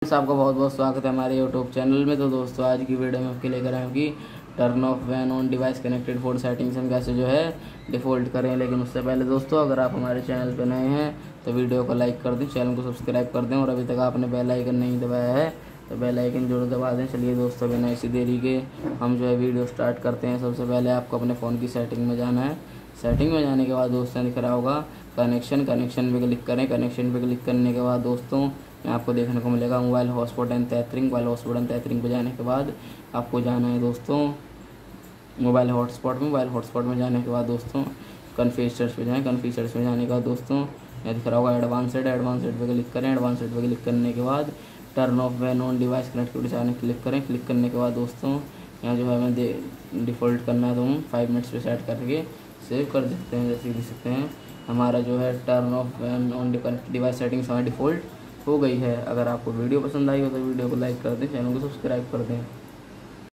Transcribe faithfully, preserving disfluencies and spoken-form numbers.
Friends, आपका बहुत बहुत स्वागत है हमारे यूट्यूब चैनल में। तो दोस्तों, आज की वीडियो में आपके लेकर आए कि turn off when on device connected phone settings हम कैसे जो है डिफ़ॉल्ट करें। लेकिन उससे पहले दोस्तों, अगर आप हमारे चैनल पर नए हैं तो वीडियो को लाइक कर दें, चैनल को सब्सक्राइब कर दें और अभी तक आपने बेल आइकन नहीं दबाया है तो बेल आइकन जरूर दबा दें। चलिए दोस्तों, बिना इसी देरी के हम जो है वीडियो स्टार्ट करते हैं। सबसे पहले आपको अपने फ़ोन की सेटिंग में जाना है। सेटिंग में जाने के बाद दोस्तों दिख रहा होगा कनेक्शन कनेक्शन पे क्लिक करें। कनेक्शन पे क्लिक करने के बाद दोस्तों यहाँ आपको देखने को मिलेगा mobile hotspot and tethering. Mobile hotspot and tethering पे जाने के बाद आपको जाना है दोस्तों मोबाइल हॉटस्पॉट में। मोबाइल हॉटस्पॉट में जाने के बाद दोस्तों कन्फीचर्स पे जाएँ। कन्फीचर्स पे जाने के बाद दोस्तों यहाँ दिख रहा होगा एडवांसड। एडवांसड पे क्लिक करें। एडवांसड पे क्लिक करने के बाद turn off when on device connectivity जाने क्लिक करें। क्लिक करने के बाद दोस्तों यहाँ जो है हमें दे डिफ़ॉल्ट करना है तो हम फाइव मिनट्स पे सेट करके सेव कर देते हैं। जैसे देख सकते हैं हमारा जो है turn off when on device settings हमारी डिफ़ॉल्ट हो गई है। अगर आपको वीडियो पसंद आई हो तो वीडियो को लाइक कर दें, चैनल को सब्सक्राइब कर दें।